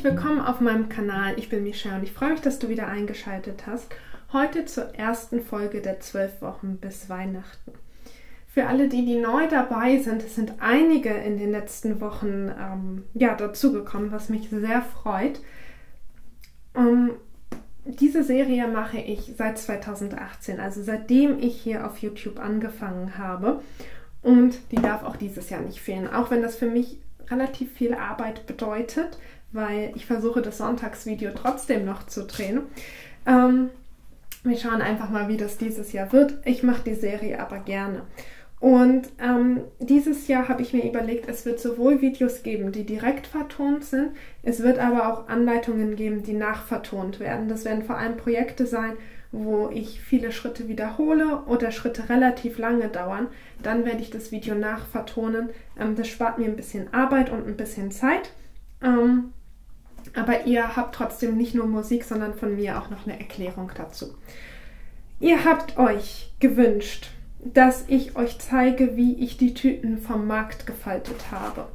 willkommen auf meinem Kanal. Ich bin Michelle und ich freue mich, dass du wieder eingeschaltet hast. Heute zur ersten Folge der 12 Wochen bis Weihnachten. Für alle, die neu dabei sind, es sind einige in den letzten Wochen dazugekommen, was mich sehr freut. Diese Serie mache ich seit 2018, also seitdem ich hier auf YouTube angefangen habe. Und die darf auch dieses Jahr nicht fehlen, auch wenn das für mich relativ viel Arbeit bedeutet, weil ich versuche, das Sonntagsvideo trotzdem noch zu drehen. Wir schauen einfach mal, wie das dieses Jahr wird. Ich mache die Serie aber gerne. Und dieses Jahr habe ich mir überlegt, es wird sowohl Videos geben, die direkt vertont sind, es wird aber auch Anleitungen geben, die nachvertont werden. Das werden vor allem Projekte sein, wo ich viele Schritte wiederhole oder Schritte relativ lange dauern. Dann werde ich das Video nachvertonen. Das spart mir ein bisschen Arbeit und ein bisschen Zeit. Aber ihr habt trotzdem nicht nur Musik, sondern von mir auch noch eine Erklärung dazu. Ihr habt euch gewünscht, dass ich euch zeige, wie ich die Tüten vom Markt gefaltet habe.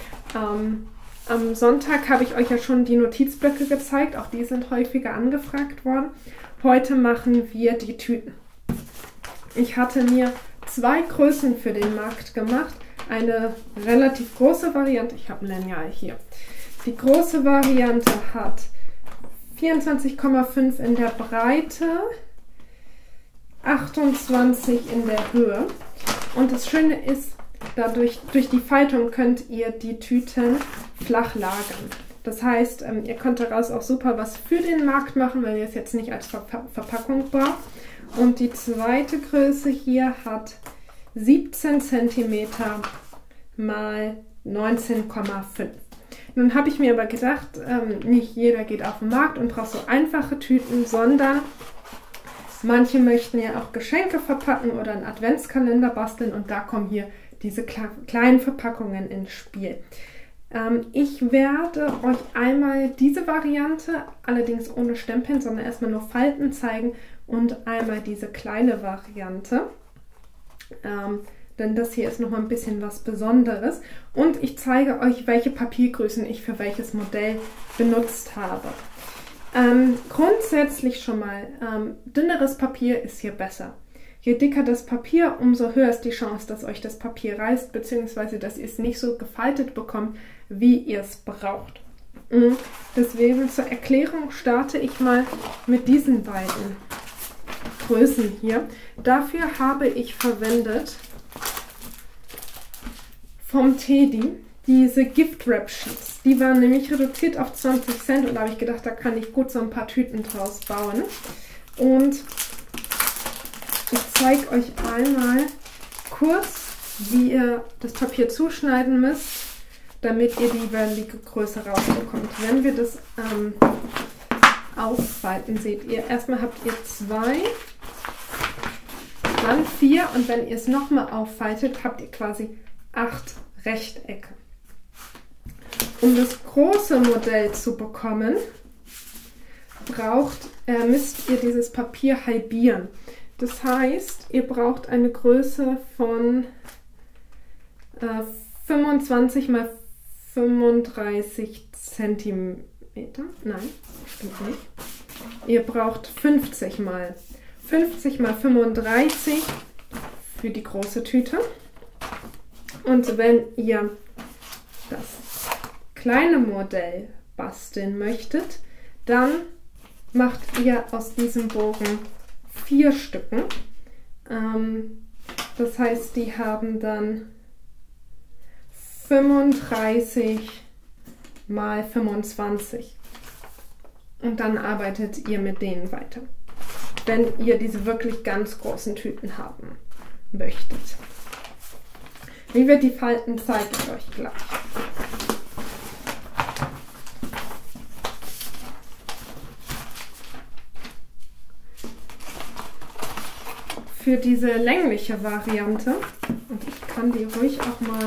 Am Sonntag habe ich euch ja schon die Notizblöcke gezeigt, auch die sind häufiger angefragt worden. Heute machen wir die Tüten. Ich hatte mir 2 Größen für den Markt gemacht. Eine relativ große Variante, ich habe ein Lineal hier. Die große Variante hat 24,5 in der Breite, 28 in der Höhe. Und das Schöne ist, durch die Faltung könnt ihr die Tüten flach lagern. Das heißt, ihr könnt daraus auch super was für den Markt machen, weil ihr es jetzt nicht als Verpackung braucht. Und die zweite Größe hier hat 17 cm mal 19,5. Nun habe ich mir aber gedacht, nicht jeder geht auf den Markt und braucht so einfache Tüten, sondern manche möchten ja auch Geschenke verpacken oder einen Adventskalender basteln und da kommen hier diese kleinen Verpackungen ins Spiel. Ich werde euch einmal diese Variante, allerdings ohne Stempeln, sondern erstmal nur Falten zeigen und einmal diese kleine Variante. Denn das hier ist nochmal ein bisschen was Besonderes. Und ich zeige euch, welche Papiergrößen ich für welches Modell benutzt habe. Grundsätzlich schon mal, dünneres Papier ist hier besser. Je dicker das Papier, umso höher ist die Chance, dass euch das Papier reißt, beziehungsweise dass ihr es nicht so gefaltet bekommt, wie ihr es braucht. Deswegen zur Erklärung starte ich mal mit diesen beiden Größen hier. Dafür habe ich verwendet vom Teddy diese Gift Wrap Sheets. Die waren nämlich reduziert auf 20 Cent und da habe ich gedacht, da kann ich gut so ein paar Tüten draus bauen. Und ich zeige euch einmal kurz, wie ihr das Papier zuschneiden müsst, damit ihr die jeweilige Größe rausbekommt. Wenn wir das ausfalten, seht ihr, erstmal habt ihr 2, dann 4 und wenn ihr es nochmal auffaltet, habt ihr quasi 8 Rechtecke. Um das große Modell zu bekommen, müsst ihr dieses Papier halbieren. Das heißt, ihr braucht eine Größe von 25 x 35 cm. Nein, stimmt nicht. Ihr braucht 50 x 35 für die große Tüte. Und wenn ihr das kleine Modell basteln möchtet, dann macht ihr aus diesem Bogen 4 Stücken. Das heißt, die haben dann 35 x 25. Und dann arbeitet ihr mit denen weiter, wenn ihr diese wirklich ganz großen Tüten haben möchtet. Wie wir die falten, zeige ich euch gleich. Für diese längliche Variante, und ich kann die ruhig auch mal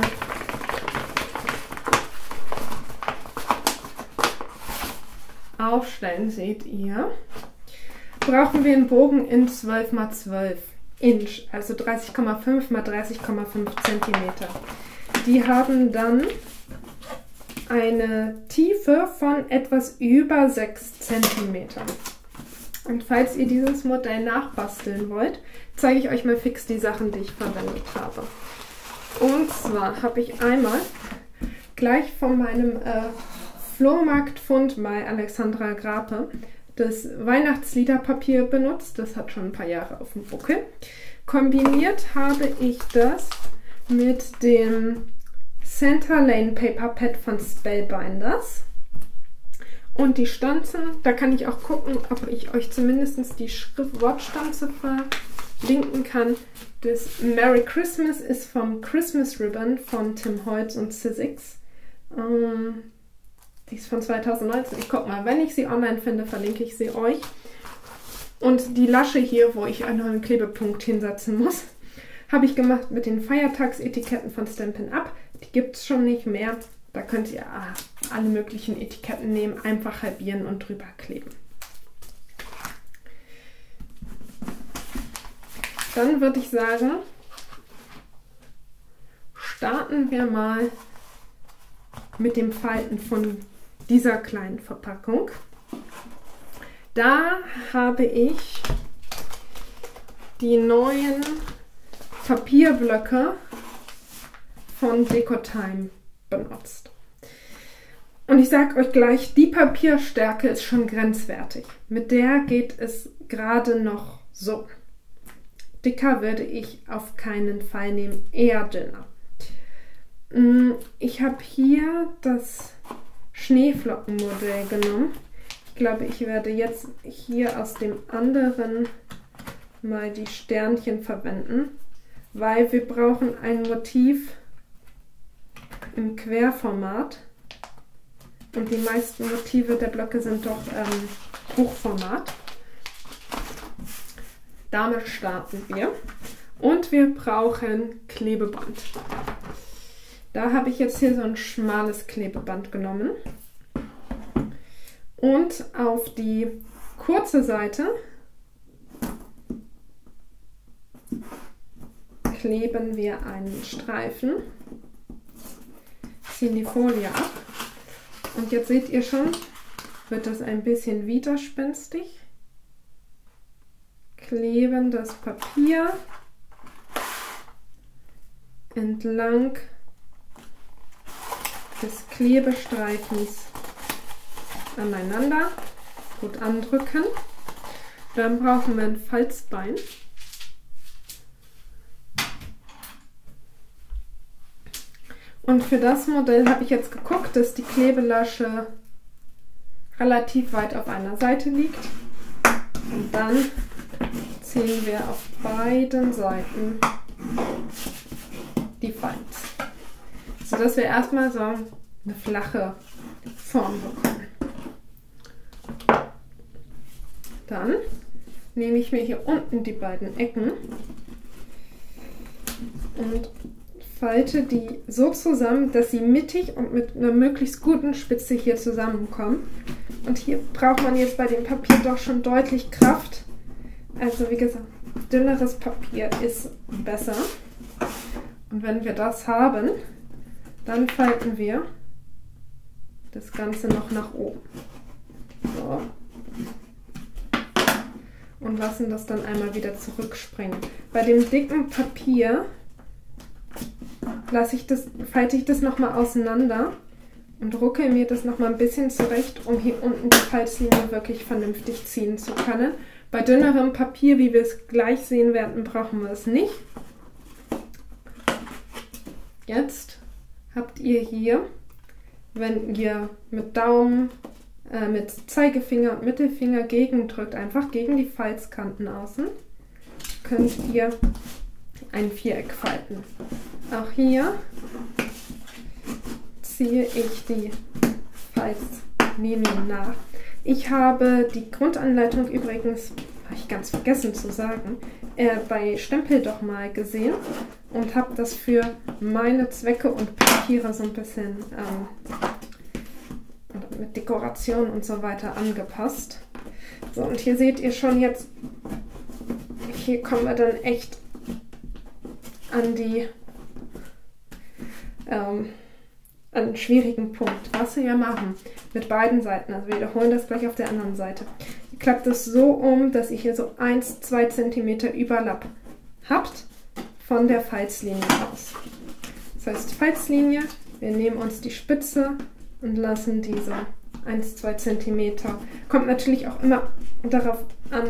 aufstellen, seht ihr, brauchen wir einen Bogen in 12 x 12 Inch, also 30,5 x 30,5 cm. Die haben dann eine Tiefe von etwas über 6 cm. Und falls ihr dieses Modell nachbasteln wollt, zeige ich euch mal fix die Sachen, die ich verwendet habe. Und zwar habe ich einmal gleich von meinem Flohmarktfund bei Alexandra Grape das Weihnachtsliederpapier benutzt. Das hat schon ein paar Jahre auf dem Buckel. Kombiniert habe ich das mit dem Center Lane Paper Pad von Spellbinders. Und die Stanzen, da kann ich auch gucken, ob ich euch zumindest die Wortstanze verlinken kann. Das Merry Christmas ist vom Christmas Ribbon von Tim Holtz und Sizzix. Die ist von 2019. Ich gucke mal, wenn ich sie online finde, verlinke ich sie euch. Und die Lasche hier, wo ich einen neuen Klebepunkt hinsetzen muss, habe ich gemacht mit den Feiertagsetiketten von Stampin' Up. Die gibt es schon nicht mehr. Da könnt ihr alle möglichen Etiketten nehmen, einfach halbieren und drüber kleben. Dann würde ich sagen, starten wir mal mit dem Falten von dieser kleinen Verpackung. Da habe ich die neuen Papierblöcke von Decotime benutzt. Und ich sage euch gleich, die Papierstärke ist schon grenzwertig. Mit der geht es gerade noch so. Dicker würde ich auf keinen Fall nehmen, eher dünner. Ich habe hier das Schneeflockenmodell genommen. Ich glaube, ich werde jetzt hier aus dem anderen mal die Sternchen verwenden, weil wir brauchen ein Motiv im Querformat und die meisten Motive der Blöcke sind doch Hochformat. Damit starten wir und wir brauchen Klebeband. Da habe ich jetzt hier so ein schmales Klebeband genommen und auf die kurze Seite kleben wir einen Streifen, ziehen die Folie ab und jetzt seht ihr schon, wird das ein bisschen widerspenstig. Kleben das Papier entlang des Klebestreifens aneinander, gut andrücken. Dann brauchen wir ein Falzbein. Und für das Modell habe ich jetzt geguckt, dass die Klebelasche relativ weit auf einer Seite liegt. Und dann ziehen wir auf beiden Seiten die Falz, sodass wir erstmal so eine flache Form bekommen. Dann nehme ich mir hier unten die beiden Ecken und falte die so zusammen, dass sie mittig und mit einer möglichst guten Spitze hier zusammenkommen. Und hier braucht man jetzt bei dem Papier doch schon deutlich Kraft. Also wie gesagt, dünneres Papier ist besser. Und wenn wir das haben, dann falten wir das Ganze noch nach oben. So. Und lassen das dann einmal wieder zurückspringen. Bei dem dicken Papier falte ich das nochmal auseinander und rucke mir das nochmal ein bisschen zurecht, um hier unten die Falzlinie wirklich vernünftig ziehen zu können. Bei dünnerem Papier, wie wir es gleich sehen werden, brauchen wir es nicht. Jetzt habt ihr hier, wenn ihr mit Daumen, mit Zeigefinger und Mittelfinger gegendrückt, einfach gegen die Falzkanten außen, könnt ihr ein Viereck falten. Auch hier ziehe ich die Falzlinien nach. Ich habe die Grundanleitung übrigens, habe ich ganz vergessen zu sagen, bei Stempel doch mal gesehen und habe das für meine Zwecke und Papiere so ein bisschen mit Dekoration und so weiter angepasst. So, und hier seht ihr schon jetzt, hier kommen wir dann echt einen schwierigen Punkt. Was wir machen mit beiden Seiten, also wir wiederholen das gleich auf der anderen Seite. Ihr klappt es so um, dass ihr hier so 1-2 cm Überlapp habt von der Falzlinie aus. Das heißt Falzlinie, wir nehmen uns die Spitze und lassen diese 1-2 cm. Kommt natürlich auch immer darauf an,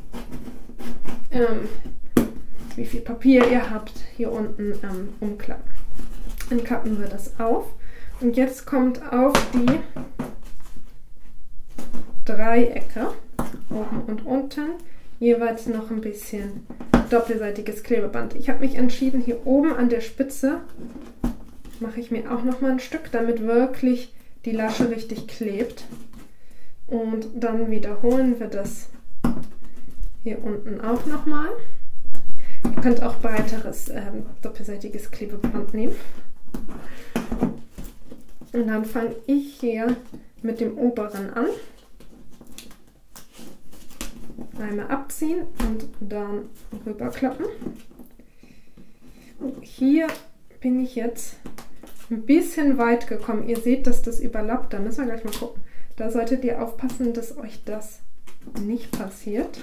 wie viel Papier ihr habt, hier unten umklappen. Dann klappen wir das auf. Und jetzt kommt auf die Dreiecke, oben und unten, jeweils noch ein bisschen doppelseitiges Klebeband. Ich habe mich entschieden, hier oben an der Spitze mache ich mir auch noch mal ein Stück, damit wirklich die Lasche richtig klebt. Und dann wiederholen wir das hier unten auch noch mal. Ihr könnt auch breiteres doppelseitiges Klebeband nehmen. Und dann fange ich hier mit dem oberen an. Einmal abziehen und dann rüberklappen. Und hier bin ich jetzt ein bisschen weit gekommen. Ihr seht, dass das überlappt. Da müssen wir gleich mal gucken. Da solltet ihr aufpassen, dass euch das nicht passiert.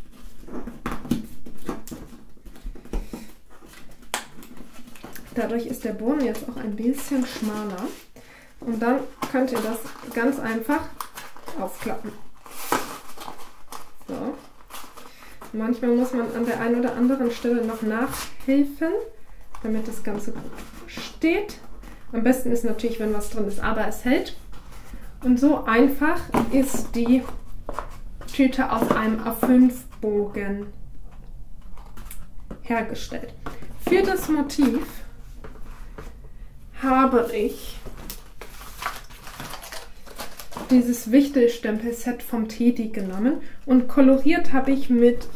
Dadurch ist der Boden jetzt auch ein bisschen schmaler. Und dann könnt ihr das ganz einfach aufklappen. So. Manchmal muss man an der einen oder anderen Stelle noch nachhelfen, damit das Ganze gut steht. Am besten ist natürlich, wenn was drin ist, aber es hält. Und so einfach ist die Tüte auf einem A5-Bogen hergestellt. Für das Motiv habe ich dieses Wichtelstempelset vom Teddy genommen und koloriert habe ich mit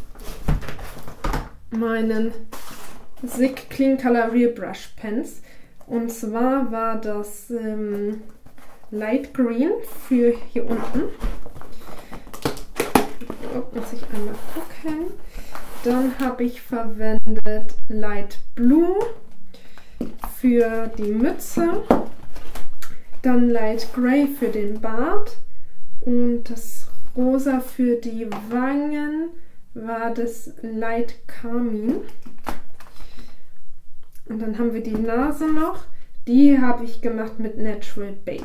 meinen SICK Clean Color Real Brush Pens. Und zwar war das Light Green für hier unten. Muss ich einmal gucken. Dann habe ich verwendet Light Blue für die Mütze. Dann Light Grey für den Bart und das Rosa für die Wangen war das Light Carmine. Und dann haben wir die Nase noch. Die habe ich gemacht mit Natural Beige.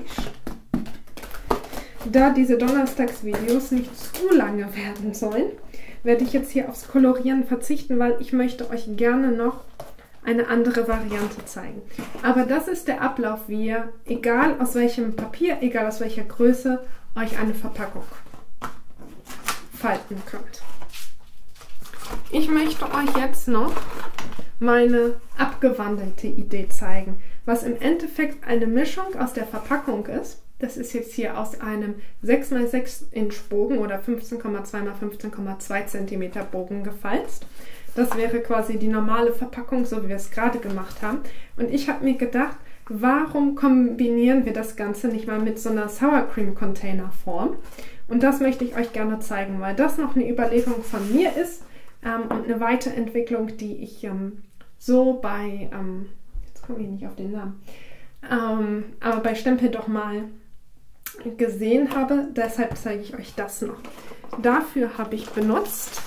Da diese Donnerstagsvideos nicht zu lange werden sollen, werde ich jetzt hier aufs Kolorieren verzichten, weil ich möchte euch gerne noch eine andere Variante zeigen. Aber das ist der Ablauf, wie ihr, egal aus welchem Papier, egal aus welcher Größe, euch eine Verpackung falten könnt. Ich möchte euch jetzt noch meine abgewandelte Idee zeigen, was im Endeffekt eine Mischung aus der Verpackung ist. Das ist jetzt hier aus einem 6x6 Inch Bogen oder 15,2 x 15,2 cm Bogen gefalzt. Das wäre quasi die normale Verpackung, so wie wir es gerade gemacht haben. Und ich habe mir gedacht, warum kombinieren wir das Ganze nicht mal mit so einer Sour Cream Container Form? Und das möchte ich euch gerne zeigen, weil das noch eine Überlegung von mir ist und eine Weiterentwicklung, die ich so bei, jetzt komme ich nicht auf den Namen, aber bei Stempel doch mal gesehen habe. Deshalb zeige ich euch das noch. Dafür habe ich benutzt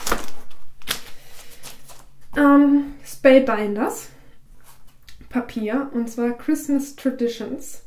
Spellbinders Papier, und zwar Christmas Traditions.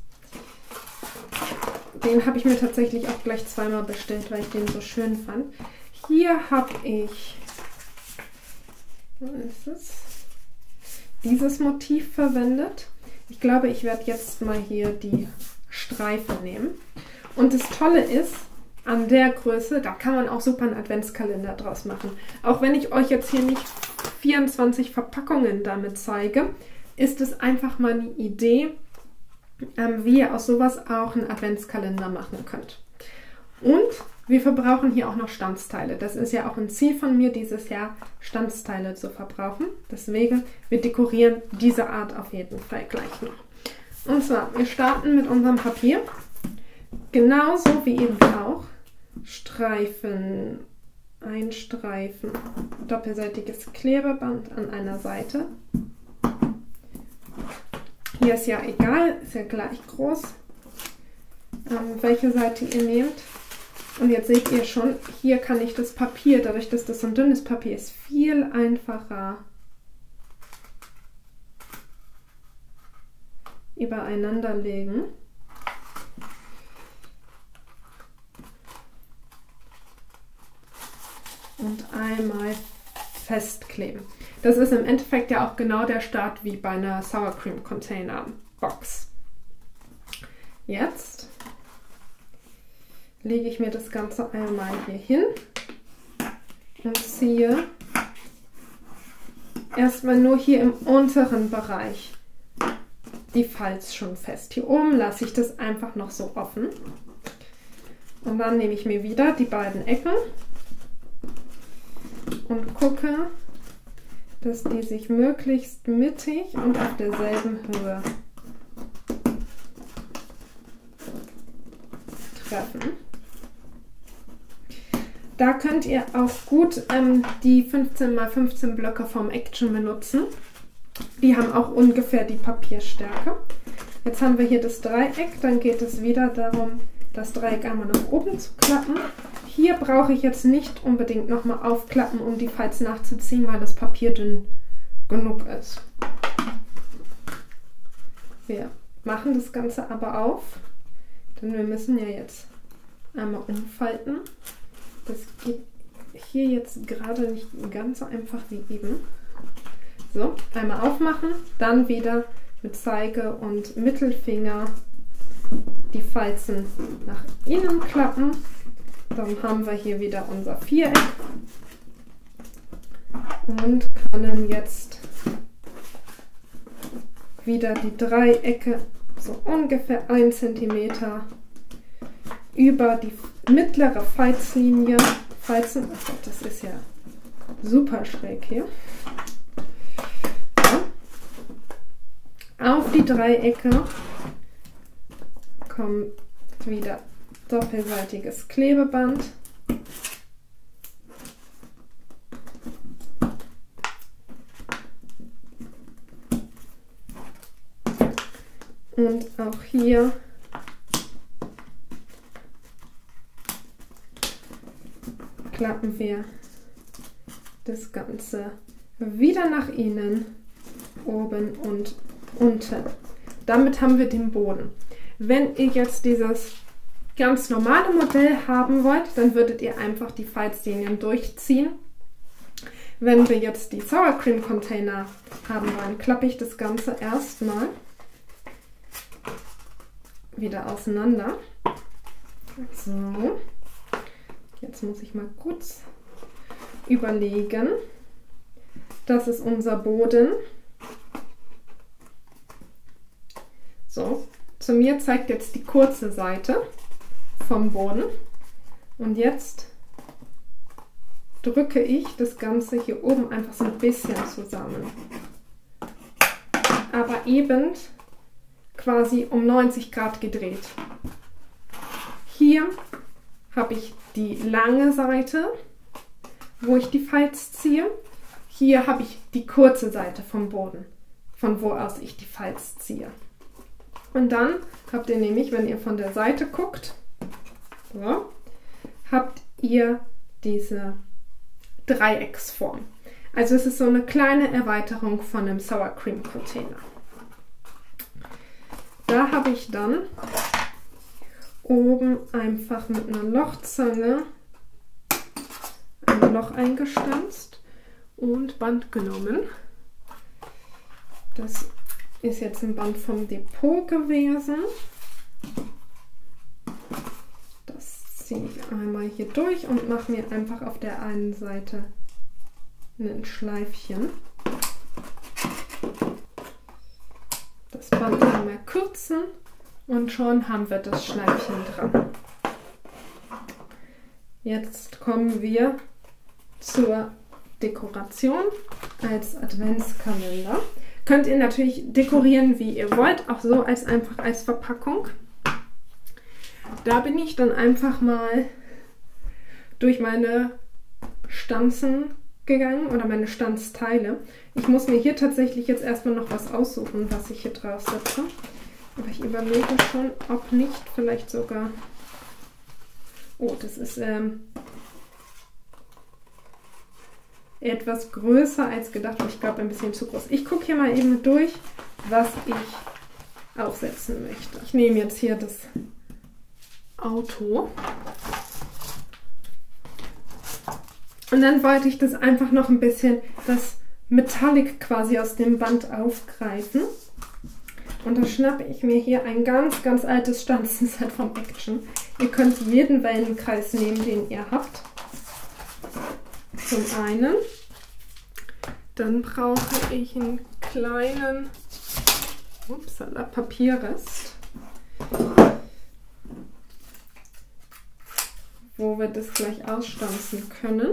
Den habe ich mir tatsächlich auch gleich zweimal bestellt, weil ich den so schön fand. Hier habe ich, wo ist es? Dieses Motiv verwendet. Ich glaube, ich werde jetzt mal hier die Streife nehmen. Und das Tolle ist, an der Größe, da kann man auch super einen Adventskalender draus machen. Auch wenn ich euch jetzt hier nicht 24 Verpackungen damit zeige, ist es einfach mal eine Idee, wie ihr aus sowas auch einen Adventskalender machen könnt. Und wir verbrauchen hier auch noch Stanzteile. Das ist ja auch ein Ziel von mir dieses Jahr, Stanzteile zu verbrauchen. Deswegen, wir dekorieren diese Art auf jeden Fall gleich noch. Und zwar, wir starten mit unserem Papier. Genauso wie eben auch. Streifen, ein Streifen, doppelseitiges Klebeband an einer Seite. Hier ist ja egal, ist ja gleich groß, welche Seite ihr nehmt. Und jetzt seht ihr schon, hier kann ich das Papier, dadurch, dass das so ein dünnes Papier ist, viel einfacher übereinander legen. Und einmal festkleben. Das ist im Endeffekt ja auch genau der Start wie bei einer Sour Cream Container Box. Jetzt lege ich mir das Ganze einmal hier hin und ziehe erstmal nur hier im unteren Bereich die Falz schon fest. Hier oben lasse ich das einfach noch so offen. Und dann nehme ich mir wieder die beiden Ecken und gucke, dass die sich möglichst mittig und auf derselben Höhe treffen. Da könnt ihr auch gut die 15×15 Blöcke vom Action benutzen. Die haben auch ungefähr die Papierstärke. Jetzt haben wir hier das Dreieck, dann geht es wieder darum, das Dreieck einmal nach oben zu klappen. Hier brauche ich jetzt nicht unbedingt nochmal aufklappen, um die Falz nachzuziehen, weil das Papier dünn genug ist. Wir machen das Ganze aber auf, denn wir müssen ja jetzt einmal umfalten. Das geht hier jetzt gerade nicht ganz so einfach wie eben. So, einmal aufmachen, dann wieder mit Zeige und Mittelfinger die Falzen nach innen klappen. Dann haben wir hier wieder unser Viereck und können jetzt wieder die Dreiecke so ungefähr 1 cm über die mittlere Falzlinie falzen. Oh Gott, das ist ja super schräg hier. So. Auf die Dreiecke kommt wieder doppelseitiges Klebeband. Und auch hier klappen wir das Ganze wieder nach innen, oben und unten. Damit haben wir den Boden. Wenn ihr jetzt dieses ganz normale Modell haben wollt, dann würdet ihr einfach die Falzlinien durchziehen. Wenn wir jetzt die Sour Cream Container haben wollen, klappe ich das Ganze erstmal wieder auseinander. So, jetzt muss ich mal kurz überlegen. Das ist unser Boden. So, zu mir zeigt jetzt die kurze Seite vom Boden und jetzt drücke ich das Ganze hier oben einfach so ein bisschen zusammen, aber eben quasi um 90 Grad gedreht. Hier habe ich die lange Seite, wo ich die Falz ziehe. Hier habe ich die kurze Seite vom Boden, von wo aus ich die Falz ziehe. Und dann habt ihr nämlich, wenn ihr von der Seite guckt, so, habt ihr diese Dreiecksform. Also es ist so eine kleine Erweiterung von einem Sour Cream Container. Da habe ich dann oben einfach mit einer Lochzange ein Loch eingestanzt und Band genommen. Das ist jetzt ein Band vom Depot gewesen. Das ziehe ich einmal hier durch und mache mir einfach auf der einen Seite ein Schleifchen. Das Band einmal kürzen und schon haben wir das Schleifchen dran. Jetzt kommen wir zur Dekoration als Adventskalender. Könnt ihr natürlich dekorieren, wie ihr wollt, auch so einfach als Verpackung. Da bin ich dann einfach mal durch meine Stanzen gegangen oder meine Stanzteile. Ich muss mir hier tatsächlich jetzt erstmal noch was aussuchen, was ich hier drauf setze. Aber ich überlege schon, ob nicht vielleicht sogar... Oh, das ist etwas größer als gedacht und ich glaube ein bisschen zu groß. Ich gucke hier mal eben durch, was ich aufsetzen möchte. Ich nehme jetzt hier das Auto. Und dann wollte ich das einfach noch ein bisschen, das Metallic quasi aus dem Band aufgreifen. Und da schnappe ich mir hier ein ganz, ganz altes Stanzenset vom Action. Ihr könnt jeden Wellenkreis nehmen, den ihr habt. Zum einen. Dann brauche ich einen kleinen Papierrest, wo wir das gleich ausstanzen können.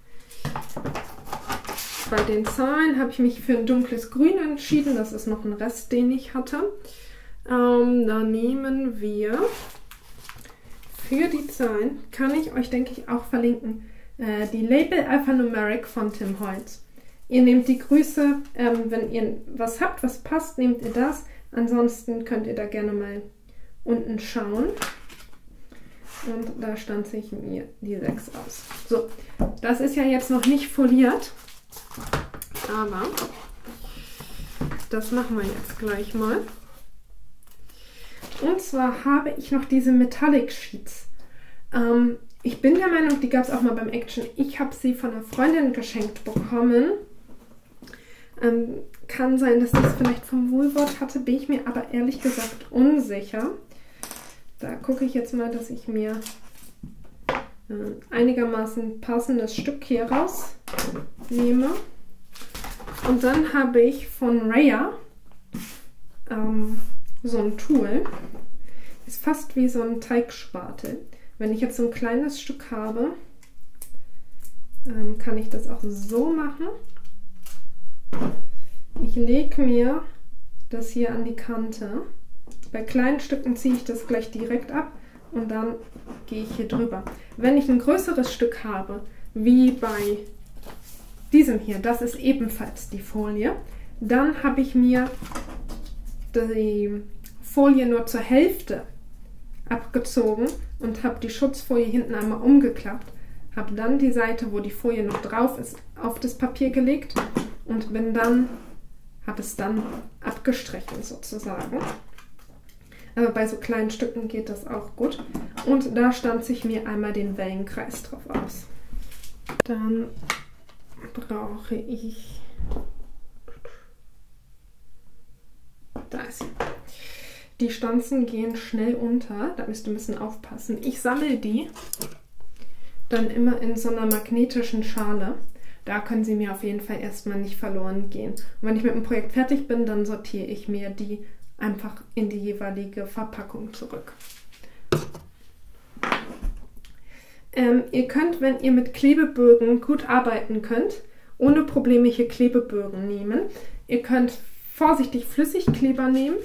Bei den Zahlen habe ich mich für ein dunkles Grün entschieden. Das ist noch ein Rest, den ich hatte. Da nehmen wir für die Zahlen, kann ich euch, denke ich, auch verlinken, die Label Alphanumeric von Tim Holtz. Ihr nehmt die Größe, wenn ihr was habt, was passt, nehmt ihr das. Ansonsten könnt ihr da gerne mal unten schauen. Und da stanze ich mir die 6 aus. So, das ist ja jetzt noch nicht foliert. Aber das machen wir jetzt gleich mal. Und zwar habe ich noch diese Metallic Sheets. Ich bin der Meinung, die gab es auch mal beim Action. Ich habe sie von einer Freundin geschenkt bekommen. Kann sein, dass ich es vielleicht vom Woolworth hatte, bin ich mir aber ehrlich gesagt unsicher. Da gucke ich jetzt mal, dass ich mir einigermaßen passendes Stück hier rausnehme. Und dann habe ich von Raya so ein Tool. Ist fast wie so ein Teigspatel. Wenn ich jetzt so ein kleines Stück habe, kann ich das auch so machen. Ich lege mir das hier an die Kante. Bei kleinen Stücken ziehe ich das gleich direkt ab und dann gehe ich hier drüber. Wenn ich ein größeres Stück habe, wie bei diesem hier, das ist ebenfalls die Folie, dann habe ich mir die Folie nur zur Hälfte abgezogen und habe die Schutzfolie hinten einmal umgeklappt, habe dann die Seite, wo die Folie noch drauf ist, auf das Papier gelegt und habe es dann abgestrichen sozusagen. Aber bei so kleinen Stücken geht das auch gut. Und da stanze ich mir einmal den Wellenkreis drauf aus. Dann brauche ich... Da ist sie. Die Stanzen gehen schnell unter. Da müsst ihr ein bisschen aufpassen. Ich sammle die dann immer in so einer magnetischen Schale. Da können sie mir auf jeden Fall erstmal nicht verloren gehen. Und wenn ich mit dem Projekt fertig bin, dann sortiere ich mir die einfach in die jeweilige Verpackung zurück. Ihr könnt, wenn ihr mit Klebebögen gut arbeiten könnt, ohne Probleme hier Klebebögen nehmen. Ihr könnt vorsichtig Flüssigkleber nehmen.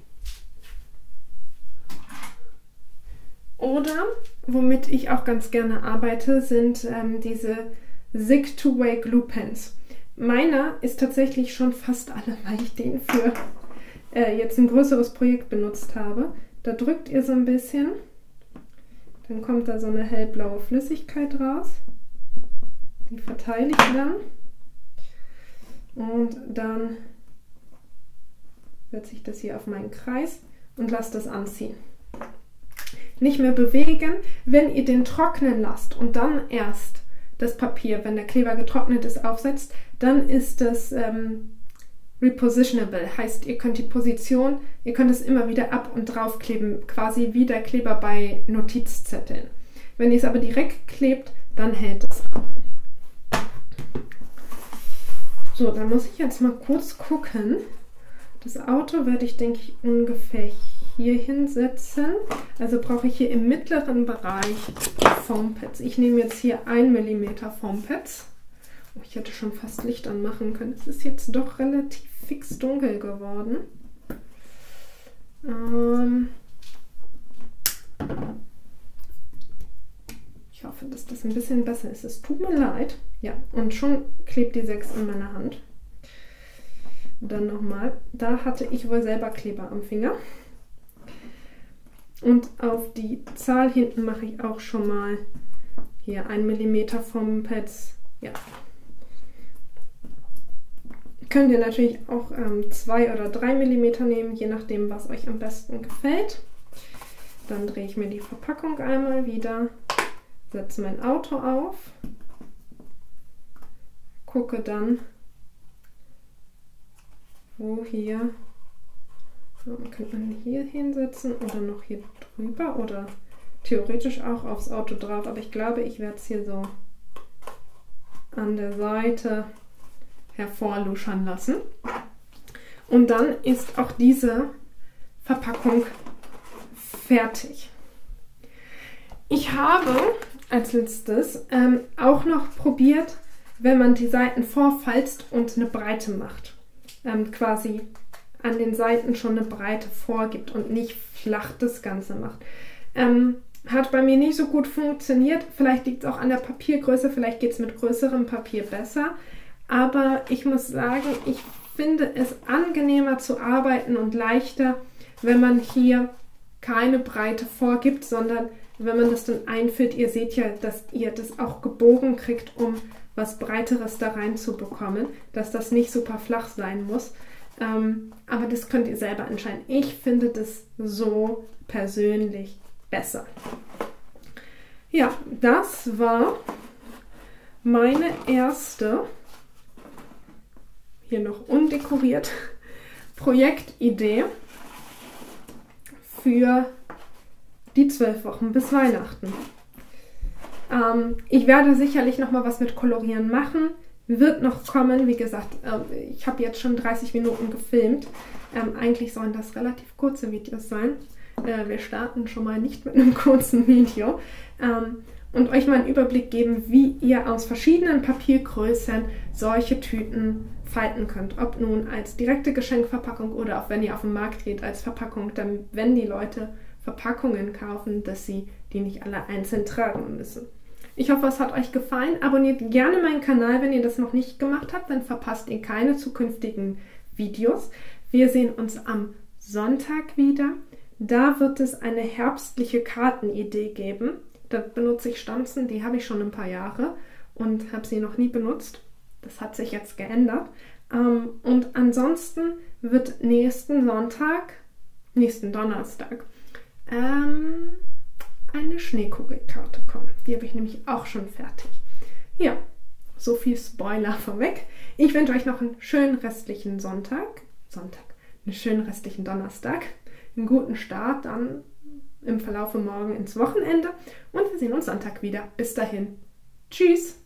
Oder, womit ich auch ganz gerne arbeite, sind diese Zig Two-Way Glue Pens. Meiner ist tatsächlich schon fast alle, weil ich den für jetzt ein größeres Projekt benutzt habe. Da drückt ihr so ein bisschen, dann kommt da so eine hellblaue Flüssigkeit raus. Die verteile ich dann und dann setze ich das hier auf meinen Kreis und lasse das anziehen. Nicht mehr bewegen. Wenn ihr den trocknen lasst und dann erst das Papier, wenn der Kleber getrocknet ist, aufsetzt, dann ist das repositionable. Heißt, ihr könnt die Position, ihr könnt es immer wieder ab und drauf kleben, quasi wie der Kleber bei Notizzetteln. Wenn ihr es aber direkt klebt, dann hält es auch. So, dann muss ich jetzt mal kurz gucken. Das Auto werde ich, denke ich, ungefähr hier hinsetzen. Also brauche ich hier im mittleren Bereich Foampads. Ich nehme jetzt hier 1 mm Foampads. Oh, ich hätte schon fast Licht anmachen können. Es ist jetzt doch relativ fix dunkel geworden. Ich hoffe, hoffe, dass das ein bisschen besser ist. Es tut mir leid. Ja, und schon klebt die 6 in meiner Hand. Dann nochmal. Da hatte ich wohl selber Kleber am Finger. Und auf die Zahl hinten mache ich auch schon mal hier 1 mm vom Pads. Ja. Könnt ihr natürlich auch 2 oder 3 mm nehmen, je nachdem, was euch am besten gefällt. Dann drehe ich mir die Verpackung einmal wieder, setze mein Auto auf, gucke dann, wo hier, könnte man hier hinsetzen oder noch hier drüber oder theoretisch auch aufs Auto drauf, aber ich glaube, ich werde es hier so an der Seite hervorluschern lassen. Und dann ist auch diese Verpackung fertig. Ich habe als letztes auch noch probiert, wenn man die Seiten vorfalzt und eine Breite macht. Quasi an den Seiten schon eine Breite vorgibt und nicht flach das Ganze macht. Hat bei mir nicht so gut funktioniert. Vielleicht liegt es auch an der Papiergröße, vielleicht geht es mit größerem Papier besser. Aber ich muss sagen, ich finde es angenehmer zu arbeiten und leichter, wenn man hier keine Breite vorgibt, sondern wenn man das dann einfüllt. Ihr seht ja, dass ihr das auch gebogen kriegt, um was Breiteres da reinzubekommen, dass das nicht super flach sein muss. Aber das könnt ihr selber entscheiden. Ich finde das so persönlich besser. Ja, das war meine erste, hier noch undekoriert, Projektidee für die 12 Wochen bis Weihnachten. Ich werde sicherlich noch mal was mit Kolorieren machen. Wird noch kommen. Wie gesagt, ich habe jetzt schon 30 Minuten gefilmt. Eigentlich sollen das relativ kurze Videos sein. Wir starten schon mal nicht mit einem kurzen Video. Und euch mal einen Überblick geben, wie ihr aus verschiedenen Papiergrößen solche Tüten falten könnt. Ob nun als direkte Geschenkverpackung oder auch wenn ihr auf den Markt geht als Verpackung, damit, wenn die Leute Verpackungen kaufen, dass sie die nicht alle einzeln tragen müssen. Ich hoffe, es hat euch gefallen. Abonniert gerne meinen Kanal, wenn ihr das noch nicht gemacht habt, dann verpasst ihr keine zukünftigen Videos. Wir sehen uns am Sonntag wieder. Da wird es eine herbstliche Kartenidee geben. Da benutze ich Stanzen, die habe ich schon ein paar Jahre und habe sie noch nie benutzt. Das hat sich jetzt geändert. Und ansonsten wird nächsten Donnerstag, eine Schneekugelkarte kommen. Die habe ich nämlich auch schon fertig. Ja, so viel Spoiler vorweg. Ich wünsche euch noch einen schönen restlichen einen schönen restlichen Donnerstag, einen guten Start dann im Verlauf morgen ins Wochenende und wir sehen uns Sonntag wieder. Bis dahin. Tschüss!